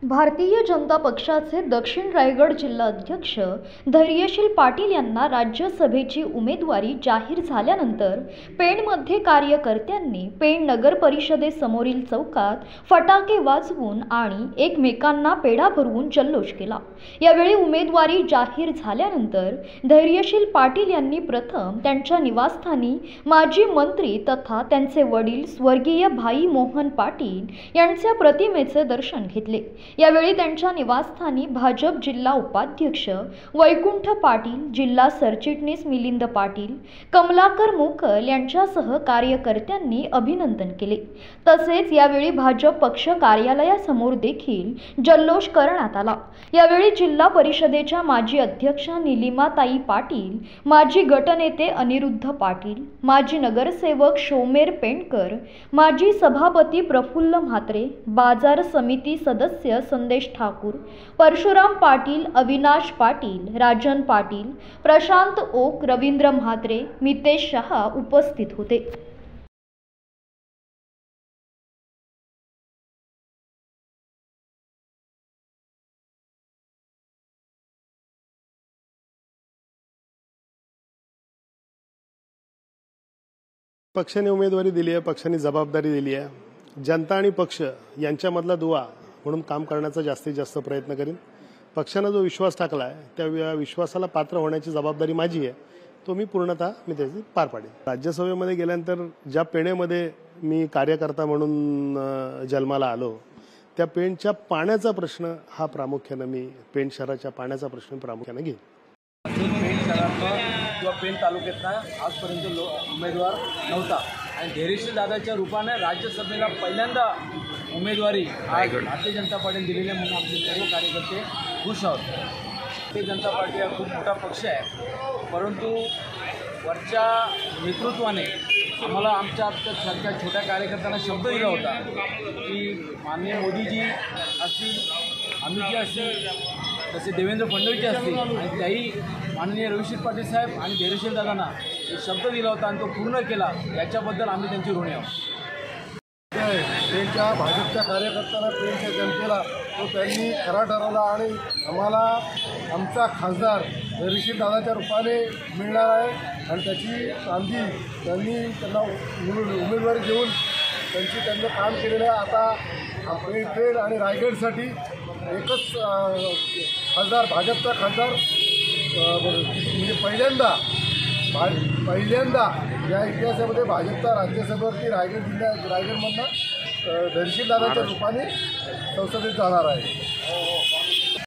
भारतीय जनता पक्षाचे दक्षिण रायगड जिल्हा अध्यक्ष धैर्यशील पाटील यांना राज्यसभेची उमेदवारी जाहीर झाल्यानंतर पेणमध्ये कार्यकर्त्यांनी पेण नगर परिषदेसमोरील चौकात फटाके वाजवून आणि एकमेकांना पेढा भरवून जल्लोष केला। यावेळी उमेदवारी जाहीर झाल्यानंतर धैर्यशील पाटील यांनी प्रथम त्यांच्या निवासस्थानी माजी मंत्री तथा त्यांचे वडील स्वर्गीय भाई मोहन पाटील यांच्या प्रतिमेचे दर्शन घेतले। यावेळी त्यांच्या निवासस्थानी भाजप जिल्हा उपाध्यक्ष वैकुंठ पाटील, जिल्हा सरचिटणीस मिलिंद पाटील, कमलाकर मोकल यांच्यासह कार्यकर्त्यांनी अभिनंदन केले। तसेच यावेळी भाजप पक्ष कार्यालयासमोर देखील जल्लोष करण्यात आला। यावेळी जिल्हा परिषदेच्या माजी अध्यक्ष निलिमाताई पाटील, माजी गटनेते अनिरुद्ध पाटील, माजी नगरसेवक शोमेर पेंडकर, माजी सभापती प्रफुल्ल म्हात्रे, बाजार समिती सदस्य संदेश ठाकूर, परशुराम पाटील, अविनाश पाटील, राजन पाटील, प्रशांत ओक, रवींद्र म्हात्रे, मितेश शहा उपस्थित होते। पक्षाने उमेदवारी दिली आहे, पक्षाने जबाबदारी दिली आहे। जनता आणि पक्ष यांच्यामधला दुवा म्हणून काम करण्याचा जास्तीत जास्त प्रयत्न करीन। पक्षाने जो विश्वास टाकला आहे त्या विश्वासाला पात्र होण्याची जबाबदारी माझी आहे, तो मी पूर्णतः त्याची पार पाडेन। राज्यसभेमध्ये गेल्यानंतर ज्या पेणेमध्ये मी कार्यकर्ता म्हणून जन्माला आलो त्या पेणच्या पाण्याचा प्रश्न हा प्रामुख्याने मी पेण शहराच्या पाण्याचा प्रश्न प्रामुख्याने घेईन। पेण शहरातला किंवा पेण तालुक्यातला आजपर्यंत उमेदवार नव्हता आणि धैर्यशील दादाच्या रूपाने राज्यसभेला पहिल्यांदा उमेदवारी भारतीय जनता पार्टीने दिलेली आहे म्हणून आमचे सर्व कार्यकर्ते खुश आहोत। भारतीय जनता पार्टी हा खूप मोठा पक्ष आहे, परंतु वरच्या नेतृत्वाने आम्हाला आमच्या सारख्या छोट्या कार्यकर्त्यांना शब्द दिला होता की माननीय मोदीजी असतील, अमितजी असतील, तसे देवेंद्र फडणवीसजी असतील आणि त्याही माननीय रविशील पाटील साहेब आणि धैर्यशील दादांना एक शब्द दिला होता आणि तो पूर्ण केला, याच्याबद्दल आम्ही त्यांची ऋणी आहोत। पेणच्या भाजपच्या कार्यकर्त्यांना, पेणच्या जनतेला तो त्यांनी खरा ठरवला आणि आम्हाला आमचा खासदार धैर्यशील दादाच्या रूपाने मिळणार आहे आणि त्याची संधी त्यांना उमेदवारी देऊन त्यांचं काम केलेलं आहे। आता पेण आणि रायगडसाठी एकच खासदार, भाजपचा खासदार म्हणजे पहिल्यांदा या इतिहासामध्ये भाजपचा राज्यसभेवरती रायगडमधनं धैर्यशील दादाच्या रूपाने संसदेत जाणार आहे।